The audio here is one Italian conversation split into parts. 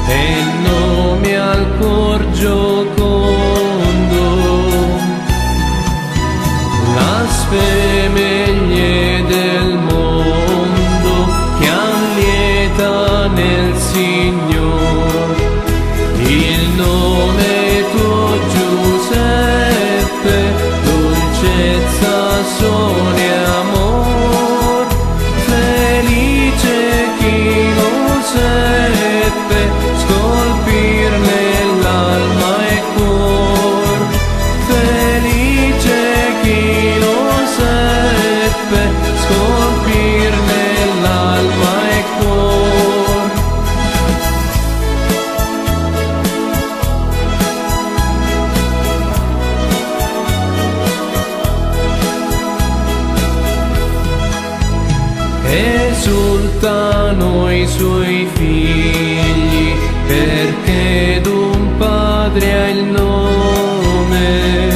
e il nome al cor giocondo, las famiglie del mondo che han lieta nel Signor, il nome tuo Giuseppe, dolcezza, sole, amor, felice chi lo seppe scolpir nell'alma e cuor, felice chi lo seppe scolpir nell'alma e cuor. Esultano i suoi figli perché d'un padre ha il nome,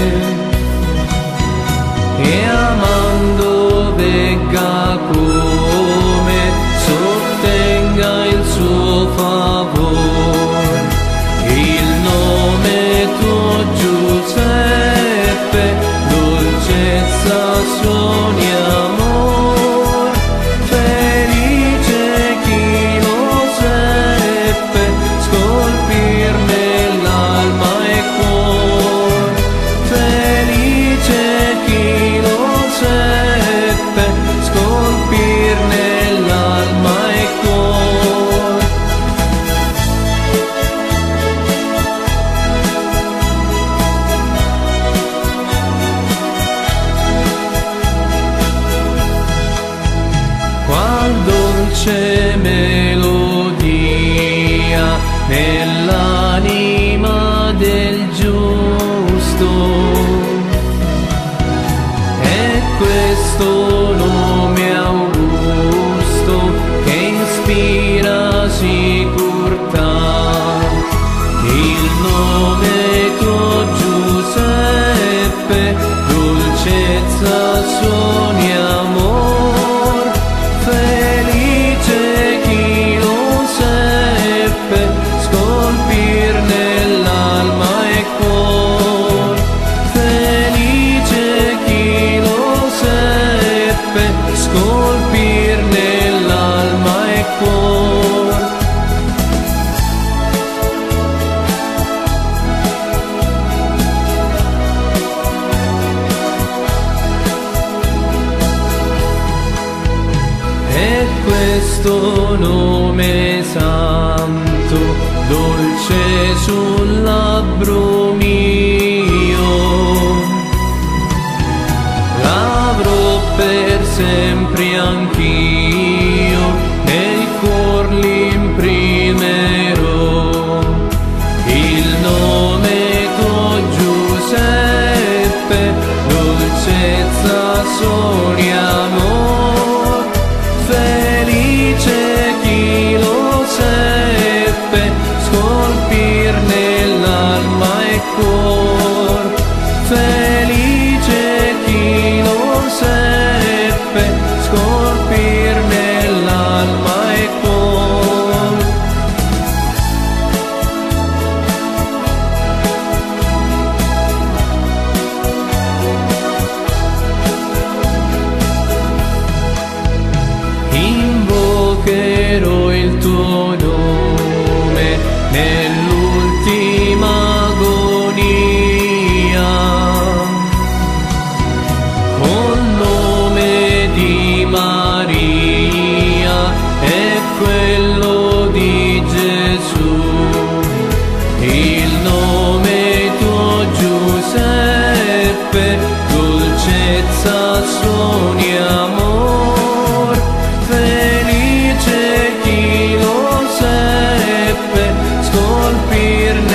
e amando vegga come sottenga il suo favor, il nome tuo Giuseppe, dolcezza, suoni, amor, felice chi lo seppe scolpir nell'alma e cuor, felice chi lo seppe scolpir nell'alma e cuor. Qual dolce melodia nell'anima del giusto, è questo nome augusto che ispira sicurtà, il nome tuo Giuseppe, dolcezza, suoni, amor, felice chi lo seppe scolpir nell'alma e cuor, felice chi lo seppe scolpir nell'alma e cuor. E questo nome santo, dolce sul labbro mio, l'avrò per sempre anch'io, nel cuor l'imprimerò, il nome tuo Giuseppe, dolcezza, soli, amor, felice chi lo seppe scolpir nell'alma e cuor, felice chi lo seppe scolpir nell'alma e cuor. Invocherò il tuo nome nell'ultima agonia, col nome di Maria e quello di Gesù, il nome tuo Giuseppe, dolcezza, suoni, amor, felice chi lo seppe scolpir